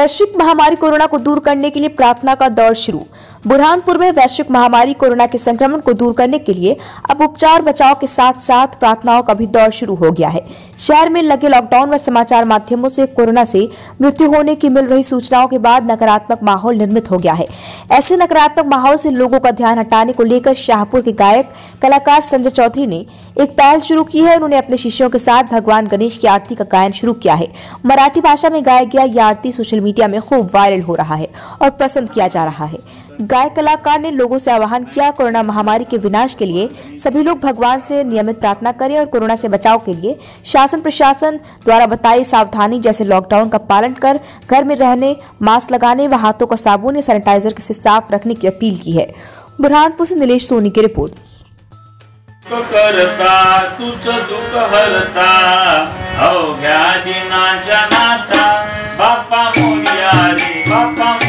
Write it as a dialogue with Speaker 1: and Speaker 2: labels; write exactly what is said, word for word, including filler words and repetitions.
Speaker 1: वैश्विक महामारी कोरोना को दूर करने के लिए प्रार्थना का दौर शुरू। बुरहानपुर में वैश्विक महामारी कोरोना के संक्रमण को दूर करने के लिए अब उपचार बचाव के साथ साथ प्रार्थनाओं का भी दौर शुरू हो गया है। शहर में लगे लॉकडाउन व समाचार माध्यमों से कोरोना से मृत्यु होने की मिल रही सूचनाओं के बाद नकारात्मक माहौल निर्मित हो गया है। ऐसे नकारात्मक माहौल से लोगों का ध्यान हटाने को लेकर शाहपुर के गायक कलाकार संजय चौधरी ने एक पहल शुरू की है। उन्होंने अपने शिष्यों के साथ भगवान गणेश की आरती का गायन शुरू किया है। मराठी भाषा में गाया गया यह आरती सोशल मीडिया में खूब वायरल हो रहा है और पसंद किया जा रहा है। गायक कलाकार ने लोगों से आह्वान किया, कोरोना महामारी के विनाश के लिए सभी लोग भगवान से नियमित प्रार्थना करें और कोरोना से बचाव के लिए शासन प्रशासन द्वारा बताई सावधानी जैसे लॉकडाउन का पालन कर घर में रहने, मास्क लगाने व हाथों को साबुन या सैनिटाइजर से साफ रखने की अपील की है। बुरहानपुर से नीलेश सोनी की रिपोर्ट।
Speaker 2: करता तुझ दुख हरता अवघ्या दिनाच्या नाथा बाप्पा मोरया रे बाप्पा